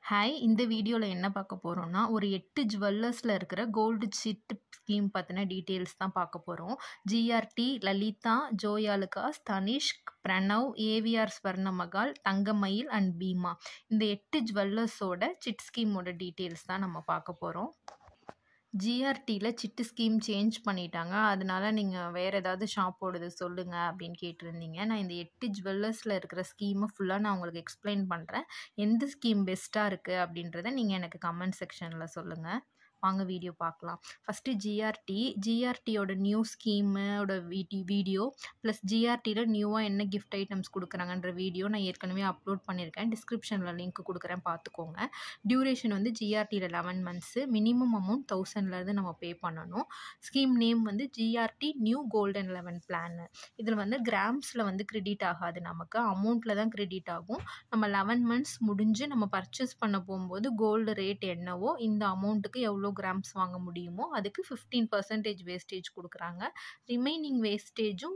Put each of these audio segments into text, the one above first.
Hi இந்த வீடியோவில் என்ன பார்க்க போகிறோம்னா ஒரு 8 ஜுவல்லர்ஸில் இருக்கிற கோல்டு சிட் ஸ்கீம் பற்றின டீட்டெயில்ஸ் தான் பார்க்க போகிறோம். GRT, Lalitha, Joyalukkas, Tanishq, Pranav, AVR Swarnamahal, Thangamayil and Bheema இந்த 8 ஜுவல்லர்ஸோட சிட் ஸ்கீமோட டீட்டெயில்ஸ் தான் நம்ம பார்க்க போகிறோம். ஜிஆர்டியில் சிட்டு ஸ்கீம் சேஞ்ச் பண்ணிட்டாங்க. அதனால நீங்கள் வேறு ஏதாவது ஷாப்போடது சொல்லுங்கள் அப்படின்னு கேட்டிருந்தீங்க. நான் இந்த 8 ஜுவல்லர்ஸில் இருக்கிற ஸ்கீமை ஃபுல்லாக நான் உங்களுக்கு எக்ஸ்பிளைன் பண்ணுறேன். எந்த ஸ்கீம் பெஸ்ட்டாக இருக்குது அப்படின்றத நீங்கள் எனக்கு கமெண்ட் செக்ஷனில் சொல்லுங்கள். வாங்க வீடியோ பார்க்கலாம். ஃபஸ்ட்டு ஜிஆர்டியோட நியூ ஸ்கீமோட வீடியோ ப்ளஸ் ஜிஆர்டியில் நியூவாக என்ன கிஃப்ட் ஐட்டம்ஸ் கொடுக்குறாங்கன்ற வீடியோ நான் ஏற்கனவே அப்லோட் பண்ணியிருக்கேன். டிஸ்கிரிப்ஷனில் லிங்க் கொடுக்குறேன், பார்த்துக்கோங்க. டியூரேஷன் வந்து ஜிஆர்டியில் 11 மந்த்ஸு. மினிமம் அமௌண்ட் 1000லேருந்து நம்ம பே பண்ணணும். ஸ்கீம் நேம் வந்து ஜிஆர்டி நியூ கோல்டன் 11 பிளான். இதில் வந்து கிராம்ஸில் வந்து கிரெடிட் ஆகாது, நமக்கு அமௌண்ட்டில் தான் கிரெடிட் ஆகும். நம்ம 11 மந்த்ஸ் முடிஞ்சு நம்ம பர்ச்சேஸ் பண்ண போகும்போது கோல்டு ரேட் என்னவோ இந்த அமௌண்ட்டுக்கு எவ்வளோ கிராம்ஸ் வாங்க முடியுமோ அதுக்கு 15% வேஸ்டேஜ் கொடுக்குறாங்க. ரிமைனிங் வேஸ்டேஜும்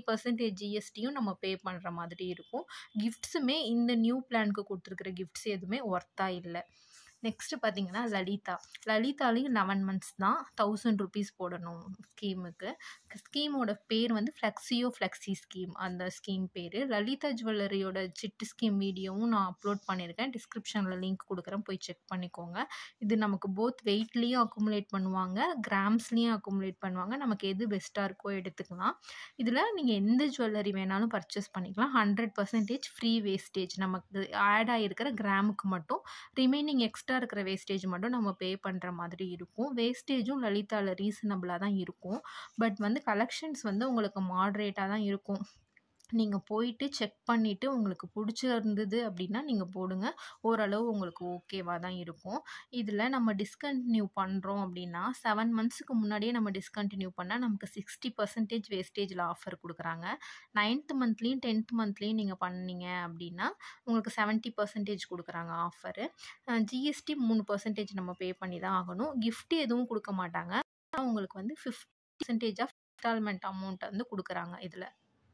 3% ஜிஎஸ்டியும் நம்ம பே பண்ணுற மாதிரி இருக்கும். கிஃப்ட்ஸுமே இந்த நியூ பிளானுக்கு கொடுத்துருக்குற கிஃப்ட்ஸ் எதுவுமே ஒர்த்தாக இல்லை. நெக்ஸ்ட்டு பார்த்தீங்கன்னா லலிதாலையும் 11 மந்த்ஸ் தான். 1000 ருபீஸ் போடணும் ஸ்கீமுக்கு. ஸ்கீமோட பேர் வந்து ஃப்ளெக்ஸி ஸ்கீம், அந்த ஸ்கீம் பேர். லலிதா ஜுவல்லரியோட சிட்டு ஸ்கீம் வீடியோவும் நான் அப்லோட் பண்ணியிருக்கேன். டிஸ்கிரிப்ஷனில் லிங்க் கொடுக்குறேன், போய் செக் பண்ணிக்கோங்க. இது நமக்கு போத் வெயிட்லேயும் அக்குமுலேட் பண்ணுவாங்க, கிராம்ஸ்லேயும் அக்குமுலேட் பண்ணுவாங்க. நமக்கு எது பெஸ்ட்டாக இருக்கோ எடுத்துக்கலாம். இதில் நீங்கள் எந்த ஜுவல்லரி வேணாலும் பர்ச்சேஸ் பண்ணிக்கலாம். 100% ஃப்ரீ வேஸ்டேஜ். நமக்கு ஆட் ஆகிருக்கிற கிராமுக்கு மட்டும், ரிமைனிங் எக்ஸ்ட்ரா இருக்கிற வேஸ்டேஜ் மட்டும் நம்ம பே பண்ணுற மாதிரி இருக்கும். வேஸ்டேஜும் லலிதாவில் ரீசனபிளாக தான் இருக்கும். பட் வந்து கலெக்ஷன்ஸ் வந்து உங்களுக்கு மாட்ரேட்டாக தான் இருக்கும். நீங்கள் போயிட்டு செக் பண்ணிவிட்டு உங்களுக்கு பிடிச்சிருந்தது அப்படின்னா நீங்கள் போடுங்க. ஓரளவு உங்களுக்கு ஓகேவாக தான் இருக்கும். இதில் நம்ம டிஸ்கண்டினியூ பண்ணுறோம் அப்படின்னா 7 மந்த்ஸுக்கு முன்னாடியே நம்ம டிஸ்கண்டினியூ பண்ணால் நமக்கு 60% வேஸ்டேஜில் ஆஃபர் கொடுக்குறாங்க. 9th மந்த்லேயும் 10th மந்த்லேயும் நீங்கள் பண்ணீங்க அப்படின்னா உங்களுக்கு 70% கொடுக்குறாங்க ஆஃபரு. ஜிஎஸ்டி 3% நம்ம பே பண்ணி தான் ஆகணும். கிஃப்ட் எதுவும் கொடுக்க மாட்டாங்க. உங்களுக்கு வந்து 50% ஆஃப் இன்ஸ்டால்மெண்ட் அமௌண்ட் வந்து கொடுக்குறாங்க. இதில்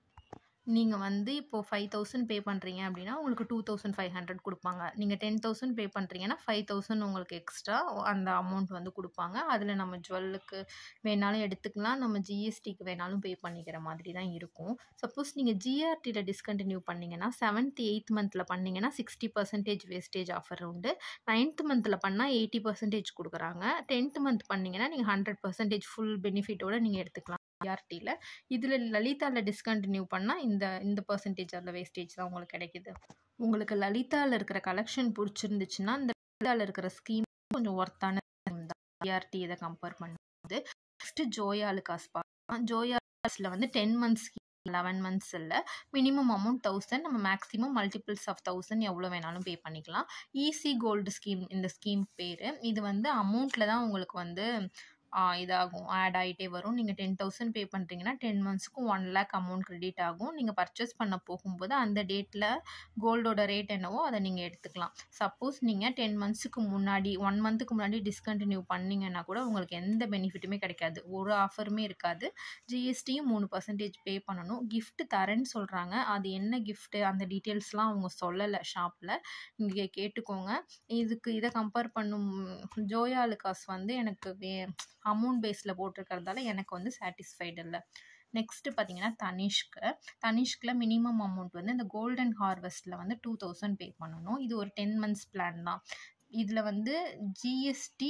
நீங்கள் வந்து இப்போது 5000 பே பண்ணுறீங்க அப்படின்னா உங்களுக்கு 2500 கொடுப்பாங்க. நீங்கள் 10,000 பே பண்ணுறீங்கன்னா 5000 உங்களுக்கு எக்ஸ்ட்ரா அந்த அமௌண்ட் வந்து கொடுப்பாங்க. அதில் நம்ம ஜுவல்லுக்கு வேணாலும் எடுத்துக்கலாம், நம்ம ஜிஎஸ்டிக்கு வேணாலும் பே பண்ணிக்கிற மாதிரி தான் இருக்கும். சப்போஸ் நீங்கள் ஜிஆர்டியில் டிஸ்கண்டினியூ பண்ணிங்கன்னா 7th 8th மந்தில் பண்ணிங்கன்னா 60% வேஸ்டேஜ் ஆஃபர் உண்டு. 9th மந்தில் பண்ணால் 80% கொடுக்குறாங்க. 10th மந்த் பண்ணிங்கன்னா நீங்கள் 100% ஃபுல் பெனிஃபிட்டோடு நீங்கள் எடுத்துக்கலாம் ஜிஆர்டியில். இதில் லலிதாவில் டிஸ்கண்டினியூ பண்ணால் இந்த பர்சன்டேஜ் அதில் வேஸ்டேஜ் தான் உங்களுக்கு கிடைக்கிது. உங்களுக்கு லலிதாவில் இருக்கிற கலெக்ஷன் பிடிச்சிருந்துச்சுன்னா இந்த லலிதாவில் இருக்கிற ஸ்கீம் கொஞ்சம் ஒர்த்தான ஸ்கீம் தான் ஜிஆர்டி இதை கம்பேர் பண்ணும்போது. நெக்ஸ்ட்டு ஜோயாலுகாஸ் பார்க்கலாம். ஜோயாலுகாஸில் வந்து 10 மந்த்ஸ் ஸ்கீம், 11 மந்த்ஸ் இல்லை. மினிமம் அமௌண்ட் 1000, நம்ம மேக்ஸிமம் மல்டிபிள்ஸ் ஆஃப் 1000 எவ்வளோ வேணாலும் பே பண்ணிக்கலாம். ஈஸி கோல்டு ஸ்கீம் இந்த ஸ்கீம் பேர். இது வந்து அமௌண்ட்டில் தான் உங்களுக்கு வந்து இதாகும், ஆட் ஆகிட்டே வரும். நீங்கள் 10,000 பே பண்ணுறீங்கன்னா 10 மந்த்ஸ்க்கு 1 lakh அமௌண்ட் கிரெடிட் ஆகும். நீங்கள் பர்ச்சேஸ் பண்ண போகும்போது அந்த டேட்டில் கோல்டோட ரேட் என்னவோ அதை நீங்கள் எடுத்துக்கலாம். சப்போஸ் நீங்கள் 10 மந்த்ஸுக்கு முன்னாடி 1 மந்த்துக்கு முன்னாடி டிஸ்கண்டினியூ பண்ணிங்கன்னா கூட உங்களுக்கு எந்த பெனிஃபிட்டுமே கிடைக்காது, ஒரு ஆஃபருமே இருக்காது. ஜிஎஸ்டியும் 3% பே பண்ணணும். கிஃப்ட் தரேன்னு சொல்கிறாங்க, அது என்ன கிஃப்ட்டு அந்த டீட்டெயில்ஸ்லாம் அவங்க சொல்லலை ஷாப்பில், இங்கே கேட்டுக்கோங்க. இதை கம்பேர் பண்ணும் ஜோயாலுகாஸ் வந்து எனக்கு அமௌண்ட் பேஸில் போட்டிருக்கிறதால எனக்கு வந்து சாட்டிஸ்ஃபைடு இல்லை. நெக்ஸ்ட்டு பார்த்தீங்கன்னா தனிஷ்கில் மினிமம் அமௌண்ட் வந்து இந்த கோல்டன் ஹார்வெஸ்ட்டில் வந்து 2000 பே பண்ணணும். இது ஒரு 10 மந்த்ஸ் பிளான் தான். இதில் வந்து ஜிஎஸ்டி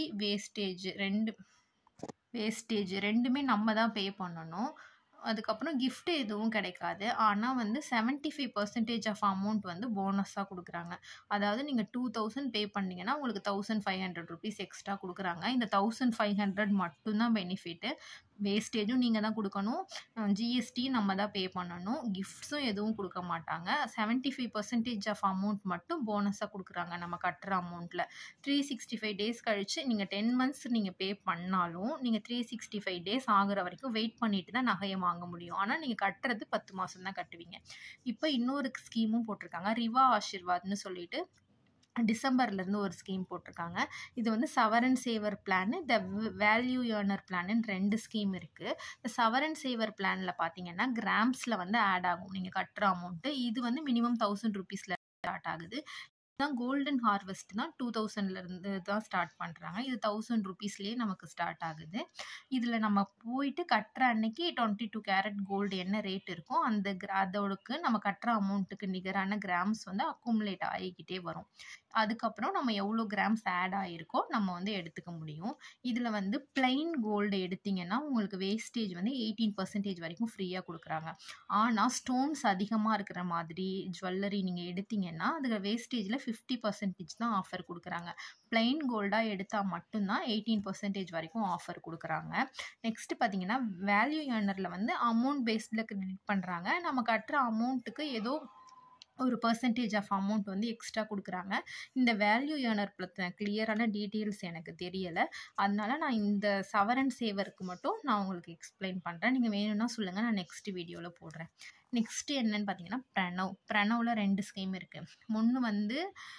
வேஸ்டேஜ் ரெண்டுமே நம்ம தான் பே பண்ணணும். அதுக்கப்புறம் கிஃப்ட் எதுவும் கிடைக்காது. ஆனால் வந்து 75% ஆஃப் அமௌண்ட் வந்து போனஸாக கொடுக்குறாங்க. அதாவது நீங்கள் 2000 பே பண்ணிங்கன்னா உங்களுக்கு 1500 ருபீஸ் எக்ஸ்ட்ரா கொடுக்குறாங்க. இந்த 1500 மட்டும்தான் பெனிஃபிட்டு. வேஸ்டேஜும் நீங்கள் தான் கொடுக்கணும், ஜிஎஸ்டி நம்ம தான் பே பண்ணணும். கிஃப்ட்ஸும் எதுவும் கொடுக்க மாட்டாங்க. 75% ஆஃப் அமௌண்ட் மட்டும் போனஸாக கொடுக்குறாங்க நம்ம கட்டுற அமௌண்ட்டில். 365 டேஸ் கழித்து நீங்கள் 10 மந்த்ஸ் நீங்கள் பே பண்ணாலும் நீங்கள் 365 டேஸ் ஆகிற வரைக்கும் வெயிட் பண்ணிட்டு தான் நகையை வாங்க முடியும். ஆனால் நீங்கள் கட்டுறது 10 மாதம் தான் கட்டுவீங்க. இப்போ இன்னொரு ஸ்கீமும் போட்டிருக்காங்க, ரிவா ஆஷிர்வாத்னு சொல்லிட்டு டிசம்பர்லேருந்து ஒரு ஸ்கீம் போட்டிருக்காங்க. இது வந்து சவரன் saver plan, the value earner பிளான்னு 2 ஸ்கீம் இருக்குது. இந்த சவரன் சேவர் பிளானில் பார்த்தீங்கன்னா கிராம்ஸில் வந்து ஆட் ஆகும் நீங்கள் கட்டுற அமௌண்ட்டு. இது வந்து மினிமம் 1000 ருபீஸில் ஸ்டார்ட் ஆகுது. தான் கோல்டன் ஹார்வெஸ்ட் தான் 2000லேருந்து தான் ஸ்டார்ட் பண்ணுறாங்க. இது 1000 ரூபீஸ்லேயே நமக்கு ஸ்டார்ட் ஆகுது. இதில் நம்ம போயிட்டு கட்டுற அன்னைக்கு 22 கேரட் கோல்டு என்ன ரேட் இருக்கோ அதோடுக்கு நம்ம கட்டுற அமௌண்ட்டுக்கு நிகரான கிராம்ஸ் வந்து அக்குமுலேட் ஆகிக்கிட்டே வரும். அதுக்கப்புறம் நம்ம எவ்வளோ கிராம்ஸ் ஆட் ஆகிருக்கோ நம்ம வந்து எடுத்துக்க முடியும். இதில் வந்து பிளைன் கோல்டு எடுத்திங்கன்னா உங்களுக்கு வேஸ்டேஜ் வந்து 18% வரைக்கும் ஃப்ரீயாக கொடுக்குறாங்க. ஆனால் ஸ்டோன்ஸ் அதிகமாக இருக்கிற மாதிரி ஜுவல்லரி நீங்கள் எடுத்தீங்கன்னா அதுக்கு வேஸ்டேஜில் 50% தான் ஆஃபர் கொடுக்குறாங்க. பிளைன் கோல்டாக எடுத்தால் மட்டும்தான் 18% வரைக்கும் ஆஃபர் கொடுக்குறாங்க. நெக்ஸ்ட் பார்த்தீங்கன்னா வேல்யூ ஏர்னரில் வந்து அமௌண்ட் பேஸ்டில் கிரெடிட் பண்ணுறாங்க. நம்ம கட்டுற அமௌண்ட்டுக்கு ஏதோ ஒரு பர்சன்டேஜ் ஆஃப் அமௌண்ட் வந்து எக்ஸ்ட்ரா கொடுக்குறாங்க. இந்த வேல்யூ ஏர்னர் பற்றின கிளியரான டீட்டெயில்ஸ் எனக்கு தெரியலை. அதனால நான் இந்த சவரன் சேவருக்கு மட்டும் நான் உங்களுக்கு எக்ஸ்பிளைன் பண்ணுறேன். நீங்கள் வேணும்னா சொல்லுங்கள், நான் நெக்ஸ்ட் வீடியோவில் போடுறேன். நெக்ஸ்ட்டு என்னன்னு பார்த்தீங்கன்னா ப்ரணவில் 2 ஸ்கீம் இருக்குது. ஒன்று வந்து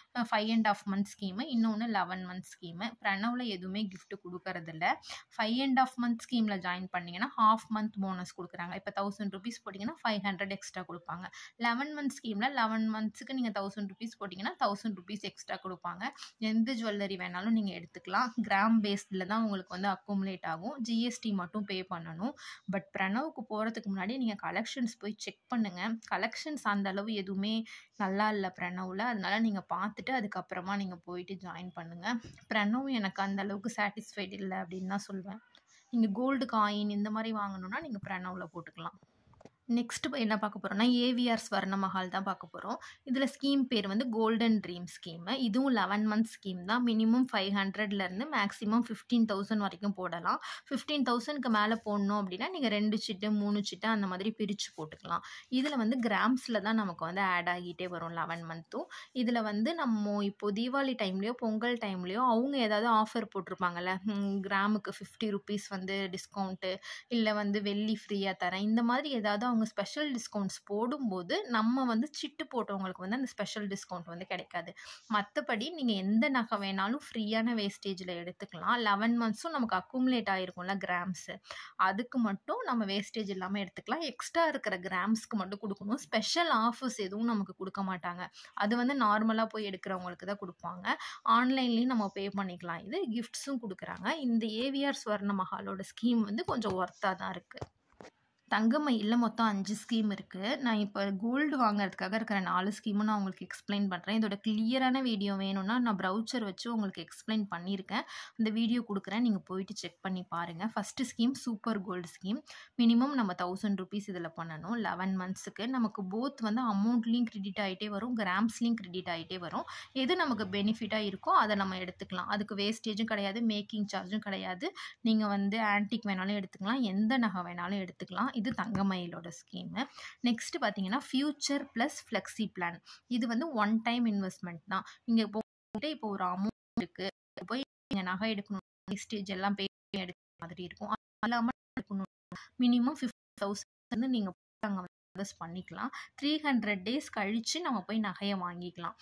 5.5 month ஸ்கீமு, இன்னொன்று 11 month ஸ்கீமு. ப்ரணவில் எதுவுமே கிஃப்ட் கொடுக்கறதில்ல. 5.5 month ஸ்கீமில் ஜாயின் பண்ணிங்கன்னா ஹாஃப் மந்த் போனஸ் கொடுக்குறாங்க. இப்போ 1000 ரூபீஸ் போட்டிங்கன்னா 500 எக்ஸ்ட்ரா கொடுப்பாங்க. 11 month ஸ்கீமில் 11 monthsக்கு நீங்கள் 1000 ரூபீஸ் போட்டிங்கன்னா 1000 ரூபீஸ் எக்ஸ்ட்ரா கொடுப்பாங்க. எந்த ஜுவல்லரி வேணாலும் நீங்கள் எடுத்துக்கலாம். கிராம் பேஸ்டில் தான் உங்களுக்கு வந்து அக்குமுலேட் ஆகும். ஜிஎஸ்டி மட்டும் பே பண்ணணும். பட் ப்ரணவுக்கு போகிறதுக்கு முன்னாடி நீங்கள் கலெக்ஷன்ஸ் போய் செக் பண்ணுங்கள். கலெக்ஷன்ஸ் அந்த அளவு எதுவுமே நல்லா இல்லை ப்ரணவில். அதனால நீங்கள் பார்த்துட்டு அதுக்கப்புறமா நீங்கள் போயிட்டு ஜாயின் பண்ணுங்கள். ப்ரணவ் எனக்கு அந்த அளவுக்கு சாட்டிஸ்ஃபைடு இல்லை அப்படின்னு தான் சொல்வேன். நீங்கள் கோல்டு காயின் இந்த மாதிரி வாங்கணுன்னா நீங்கள் ப்ரணவில் போட்டுக்கலாம். நெக்ஸ்ட் என்ன பார்க்க போகிறோம்னா ஏவிஆர் ஸ்வர்ண மஹால் தான் பார்க்க போகிறோம். இதில் ஸ்கீம் பேர் வந்து கோல்டன் ட்ரீம் ஸ்கீமு. இதுவும் 11 month ஸ்கீம் தான். மினிமம் 500லேருந்து மேக்ஸிமம் 15,000 வரைக்கும் போடலாம். 15,000க்கு மேலே போடணும் அப்படின்னா நீங்கள் 2 சிட்டு 3 சிட்டு அந்த மாதிரி பிரித்து போட்டுக்கலாம். இதில் வந்து கிராம்ஸில் தான் நமக்கு வந்து ஆட் ஆகிட்டே வரும் 11 monthம். இதில் வந்து நம்ம இப்போ தீபாவளி டைம்லேயோ பொங்கல் டைம்லேயோ அவங்க ஏதாவது ஆஃபர் போட்டிருப்பாங்கல்ல, கிராமுக்கு 50 ரூபீஸ் வந்து டிஸ்கவுண்ட்டு, இல்லை வந்து வெள்ளி ஃப்ரீயாக தரேன், இந்த மாதிரி ஏதாவது அவங்க ஸ்பெஷல் டிஸ்கவுண்ட்ஸ் போடும்போது நம்ம வந்து சிட்டு போட்டவங்களுக்கு வந்து அந்த ஸ்பெஷல் டிஸ்கவுண்ட் வந்து கிடைக்காது. மற்றபடி நீங்கள் எந்த நகை வேணாலும் ஃப்ரீயான வேஸ்டேஜில் எடுத்துக்கலாம். 11 monthsம் நமக்கு அக்குமுலேட் ஆகிருக்கும்ல கிராம்ஸு, அதுக்கு மட்டும் நம்ம வேஸ்டேஜ் இல்லாமல் எடுத்துக்கலாம். எக்ஸ்ட்ரா இருக்கிற கிராம்ஸ்க்கு மட்டும் கொடுக்கணும். ஸ்பெஷல் ஆஃபர்ஸ் எதுவும் நமக்கு கொடுக்க மாட்டாங்க. அது வந்து நார்மலாக போய் எடுக்கிறவங்களுக்கு தான் கொடுப்பாங்க. ஆன்லைன்லேயும் நம்ம பே பண்ணிக்கலாம். இது கிஃப்ட்ஸும் கொடுக்குறாங்க. இந்த ஏவிஆர் ஸ்வர்ண மஹாலோட ஸ்கீம் வந்து கொஞ்சம் ஒர்த்தாக தான் இருக்குது. தங்கமயிலில் மொத்தம் 5 ஸ்கீம் இருக்குது. நான் இப்போ கோல்டு வாங்குறதுக்காக இருக்கிற 4 ஸ்கீமும் நான் உங்களுக்கு எக்ஸ்பிளைன் பண்ணுறேன். இதோட கிளியரான வீடியோ வேணும்னா நான் ப்ரௌச்சர் வச்சு உங்களுக்கு எக்ஸ்பிளைன் பண்ணியிருக்கேன். அந்த வீடியோ கொடுக்குறேன், நீங்கள் போயிட்டு செக் பண்ணி பாருங்கள். First scheme super gold scheme. Minimum நம்ம 1000 ரூபீஸ் இதில் பண்ணணும். 11 monthsக்கு நமக்கு போத் வந்து அமௌண்ட்லேயும் கிரெடிட் ஆகிட்டே வரும், கிராம்ஸ்லேயும் கிரெடிட் ஆகிட்டே வரும். எது நமக்கு பெனிஃபிட்டாக இருக்கோ அதை நம்ம எடுத்துக்கலாம். அதுக்கு வேஸ்டேஜும் கிடையாது, மேக்கிங் சார்ஜும் கிடையாது. நீங்கள் வந்து ஆன்டிக் வேணாலும் எடுத்துக்கலாம், எந்த நகை வேணாலும் எடுத்துக்கலாம். இது தங்கமயிலோட ஸ்கீமு. நெக்ஸ்ட் பார்த்தீங்கன்னா ஃபியூச்சர் ப்ளஸ் ஃப்ளெக்ஸி பிளான். இது வந்து ஒன் டைம் இன்வெஸ்ட்மெண்ட் தான். நீங்கள் போயிட்டு இப்போ ஒரு அமௌண்ட் இருக்குது, போய் நீங்கள் நகை எடுக்கணும், வேஸ்டேஜ் எல்லாம் பே எடுக்கிற மாதிரி இருக்கும். இல்லாமல் எடுக்கணும் மினிமம் 50,000 நீங்கள் அங்கே இன்வெஸ்ட் பண்ணிக்கலாம். 300 days கழித்து நம்ம போய் நகையை வாங்கிக்கலாம்.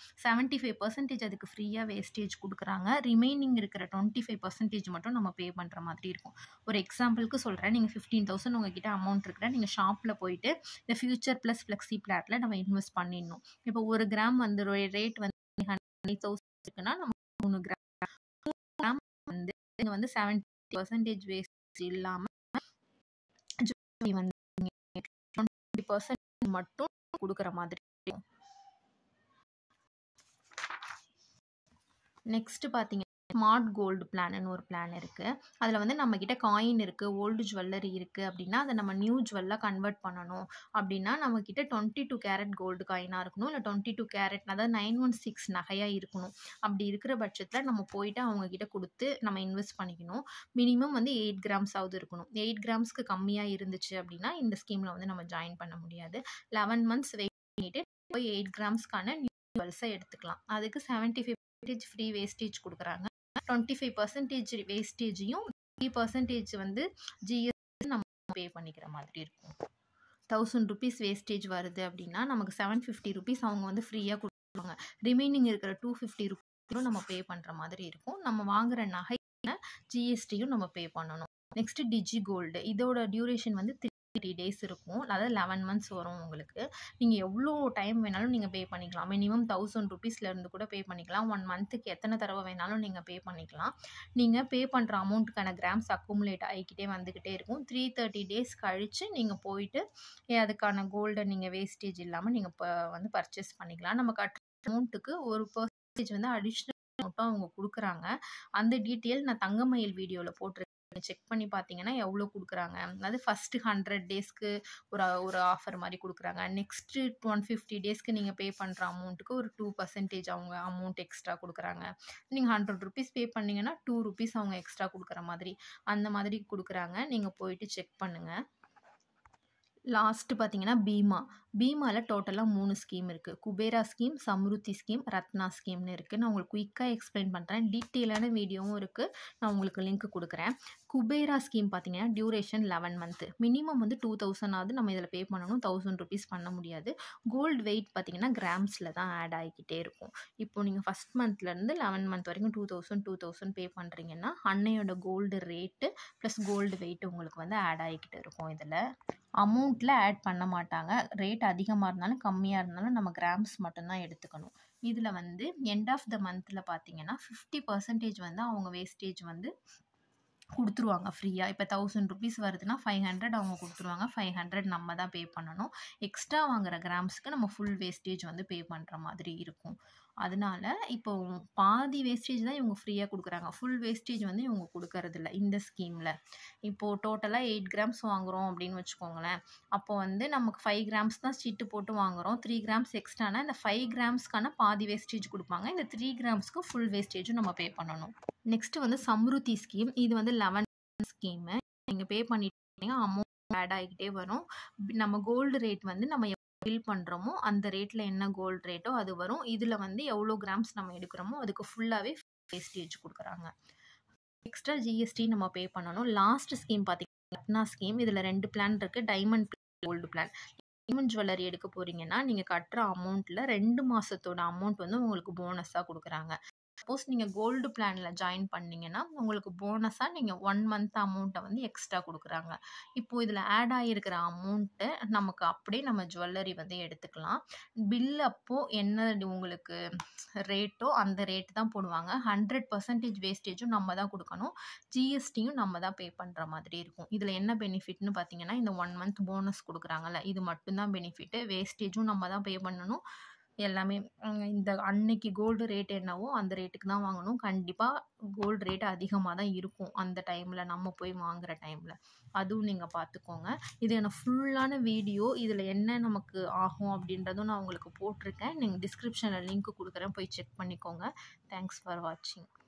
75% அதுக்கு ஃப்ரீயாக வேஸ்டேஜ் கொடுக்குறாங்க. ரிமைனிங் இருக்கிற 25% மட்டும் நம்ம பே பண்ணுற மாதிரி இருக்கும். ஒரு எக்ஸாம்பிளுக்கு சொல்கிறேன், நீங்கள் 15,000 உங்ககிட்ட அமௌண்ட் இருக்கிற நீங்கள் ஷாப்பில் போயிட்டு இந்த ஃபியூச்சர் ப்ளஸ் ஃப்ளெக்ஸி பிளானில் நம்ம இன்வெஸ்ட் பண்ணிடணும். இப்போ ஒரு கிராம் வந்து ரேட் வந்து 100,000 இருக்குன்னா நம்ம 3 கிராம் வந்து நீங்கள் வந்து 70% வேஸ்டேஜ் இல்லாமல் வந்து 20% மட்டும் கொடுக்குற மாதிரி இருக்கும். நெக்ஸ்ட் பார்த்தீங்கன்னா ஸ்மார்ட் கோல்டு பிளான்னு ஒரு பிளான் இருக்குது. அதில் வந்து நம்மக்கிட்ட காயின் இருக்குது, ஓல்டு ஜுவல்லரி இருக்குது அப்படின்னா அதை நம்ம நியூ ஜுவல்லாக கன்வெர்ட் பண்ணணும் அப்படின்னா நம்மக்கிட்ட 22 கேரட் கோல்டு காயினாக இருக்கணும், இல்லை 22 கேரட் அதாவது 916 நகையாக இருக்கணும். அப்படி இருக்கிற பட்சத்தில் நம்ம போயிட்டு அவங்கக்கிட்ட கொடுத்து நம்ம இன்வெஸ்ட் பண்ணிக்கணும். மினிமம் வந்து 8 grams இருக்கணும். 8 grams கம்மியாக இருந்துச்சு அப்படின்னா இந்த ஸ்கீமில் வந்து நம்ம ஜாயின் பண்ண முடியாது. 11 months வெயிட் பண்ணிவிட்டு போய் 8 gramsக்கான நியூ ஜுவல்ஸை எடுத்துக்கலாம். அதுக்கு 75% ஃப்ரீ வேஸ்டேஜ் கொடுக்குறாங்க. 25% வேஸ்டேஜையும் 3% வந்து ஜிஎஸ்டி நம்ம பே பண்ணிக்கிற மாதிரி இருக்கும். 1000 ரூபீஸ் வேஸ்டேஜ் வருது அப்படின்னா நமக்கு 750 ரூபீஸ் அவங்க வந்து ஃப்ரீயாக கொடுப்பாங்க. ரிமைனிங் இருக்கிற 250 ரூபீஸும் நம்ம பே பண்ணுற மாதிரி இருக்கும். நம்ம வாங்குகிற நகை ஜிஎஸ்டியும் நம்ம பே பண்ணணும். Next digi gold. இதோட டியூரேஷன் வந்து days இருக்கும். அதாவது 11 மந்த்ஸ் வரும் உங்களுக்கு. நீங்க எவ்வளோ டைம் வேணாலும் நீங்க பே பண்ணிக்கலாம். மினிமம் ₹1000 இருந்து கூட பே பண்ணிக்கலாம். 1 மந்த்துக்கு எத்தனை தடவை வேணாலும் நீங்க பே பண்ணிக்கலாம். நீங்க பே பண்ற அமௌண்ட்டுக்கான கிராம்ஸ் அக்குமுலேட் ஆகிக்கிட்டே வந்துகிட்டே இருக்கும். 330 டேஸ் கழிச்சு நீங்க போயிட்டு அதுக்கான கோல்ட நீங்க வேஸ்டேஜ் இல்லாம நீங்க வந்து பர்ச்சேஸ் பண்ணிக்கலாம். நம்ம கட்டுற அமௌண்ட்டுக்கு ஒரு பெர்சன்டேஜ் வந்து அடிஷனல் அமௌண்ட்டும் அவங்க குடுக்குறாங்க. அந்த டீட்டெயில் நான் தங்கமயில் வீடியோல போட்டிருக்கேன். செக் பண்ணி பார்த்தீங்கன்னா எவ்வளோ குடுக்குறாங்க. அதாவது ஃபர்ஸ்ட் 100 டேஸ்க்கு ஒரு ஆஃபர் மாரி குடுக்குறாங்க. நெக்ஸ்ட் 150 டேஸ்க்கு நீங்க பே பண்ற அமௌண்ட்டுக்கு ஒரு 2% அவங்க அமௌண்ட் எக்ஸ்ட்ரா குடுக்குறாங்க. நீங்க ₹100 பே பண்ணீங்கன்னா ₹2 அவங்க எக்ஸ்ட்ரா குடுக்குற மாதிரி, அந்த மாதிரி குடுக்குறாங்க. நீங்க போயிட்டு செக் பண்ணுங்க. லாஸ்ட் பார்த்தீங்கன்னா பீமால டோட்டலா 3 ஸ்கீம் இருக்கு. குபேரா ஸ்கீம், சம்ருத்தி ஸ்கீம், ரத்னா ஸ்கீம்னு இருக்கு. நான் உங்களுக்கு குயிக்கா எக்ஸ்பிளைன் பண்றேன். டீட்டெயிலான வீடியோவும் இருக்கு. நான் உங்களுக்கு லிங்க் குடுக்குறேன். குபேரா ஸ்கீம் பார்த்தீங்கன்னா டியூரேஷன் 11 மந்த். மினிமம் வந்து 2000 ஆவது நம்ம இதில பே பண்ணணும். ₹1000 பண்ண முடியாது. கோல்டு வெயிட் பார்த்தீங்கன்னா கிராம்ஸ்ல தான் ஆட் ஆகிக்கிட்டே இருக்கும். இப்போ நீங்க ஃபர்ஸ்ட் மந்த்லேருந்து 11 மந்த் வரைக்கும் 2000 பே பண்றீங்கன்னா, அன்னையோட gold rate plus gold weight உங்களுக்கு வந்து ஆட் ஆகிக்கிட்டு இருக்கும் இதில. அமௌண்ட்ல ஆட் பண்ண மாட்டாங்க. ரேட் அதிகமா இருந்தாலும், கம்மியா இருந்தாலும் நம்ம கிராம்ஸ் மட்டும் தான் எடுத்துக்கணும். இதில வந்து எண்ட் ஆஃப் த மந்த்ல பார்த்தீங்கன்னா, 50% வந்து அவங்க வேஸ்டேஜ் வந்து குடுத்துருவாங்க ஃப்ரீயா. இப்ப ₹1000 வருதுன்னா, 500 அவங்க குடுத்துருவாங்க. 500 நம்ம தான் பே பண்ணணும். எக்ஸ்ட்ரா வாங்குற கிராம்ஸ்க்கு நம்ம ஃபுல் வேஸ்டேஜ் வந்து பே பண்ற மாதிரி இருக்கும். அதனால இப்போ பாதி வேஸ்டேஜ் தான் இவங்க ஃப்ரீயா குடுக்குறாங்க. ஃபுல் வேஸ்டேஜ் வந்து இவங்க குடுக்கறதில்ல இந்த ஸ்கீம்ல. இப்போ டோட்டலா 8 கிராம்ஸ் வாங்குறோம் அப்படின்னு வச்சுக்கோங்களேன். அப்போ வந்து நமக்கு 5 கிராம்ஸ் தான் சீட்டு போட்டு வாங்குறோம். 3 கிராம்ஸ் எக்ஸ்ட்ரானா இந்த 5 கிராம்ஸ்க்கான பாதி வேஸ்டேஜ் குடுப்பாங்க. இந்த 3 கிராம்ஸ்க்கு ஃபுல் வேஸ்டேஜும் நம்ம பே பண்ணணும். நெக்ஸ்ட் வந்து சம்ருத்தி ஸ்கீம். இது வந்து 11 ஸ்கீம். நீங்க பே பண்ணிட்டீங்கன்னா அமௌண்ட் ஆட் ஆகிக்கிட்டே வரும். நம்ம கோல்டு ரேட் வந்து நம்ம பில் பண்றோமோ அந்த ரேட்ல என்ன கோல்டு ரேட்டோ அது வரும். இதுல வந்து எவ்வளோ கிராம்ஸ் நம்ம எடுக்கிறோமோ அதுக்கு ஃபுல்லாவே வேஸ்டேஜ் குடுக்குறாங்க. எக்ஸ்ட்ரா ஜிஎஸ்டி நம்ம பே பண்ணணும். லாஸ்ட் ஸ்கீம் பார்த்தீங்கன்னா ரத்னா ஸ்கீம். இதுல 2 பிளான் இருக்கு. Diamond plan, gold plan. Diamond jewellery எடுக்க போறீங்கன்னா, நீங்க கட்டுற அமௌண்ட்ல 2 மாசத்தோட அமௌண்ட் வந்து உங்களுக்கு போனஸா குடுக்குறாங்க. சப்போஸ் நீங்க கோல்டு பிளான்ல ஜாயின் பண்ணீங்கன்னா, உங்களுக்கு போனஸா நீங்க 1 மந்த் அமௌண்ட்ட வந்து எக்ஸ்ட்ரா குடுக்குறாங்க. இப்போ இதுல ஆட் ஆகியிருக்கிற அமௌண்ட்ட நமக்கு அப்படியே நம்ம ஜுவல்லரி வந்து எடுத்துக்கலாம். பில் அப்போ என்ன உங்களுக்கு ரேட்டோ அந்த ரேட் தான் போடுவாங்க. 100% வேஸ்டேஜும் நம்ம தான் குடுக்கணும். ஜிஎஸ்டியும் நம்ம தான் பே பண்ற மாதிரி இருக்கும். இதுல என்ன பெனிஃபிட்னு பார்த்தீங்கன்னா, இந்த 1 மந்த் போனஸ் குடுக்குறாங்கல்ல, இது மட்டும் தான் பெனிஃபிட். வேஸ்டேஜும் நம்ம தான் பே பண்ணணும். எல்லாமே இந்த அன்னைக்கு கோல்டு ரேட் என்னவோ அந்த ரேட்டுக்கு தான் வாங்கணும். கண்டிப்பா கோல்டு ரேட் அதிகமா தான் இருக்கும். அந்த டைம்ல நம்ம போய் வாங்குற டைம்ல. அதுவும் நீங்க பார்த்துக்கோங்க. இது என்ன ஃபுல்லான வீடியோ. இதுல என்ன நமக்கு ஆகும் அப்படின்றதும் நான் உங்களுக்கு போட்டிருக்கேன். நீங்க டிஸ்கிரிப்ஷன்ல லிங்க் குடுக்குறேன். போய் செக் பண்ணிக்கோங்க. தேங்க்ஸ் ஃபார் வாட்சிங்.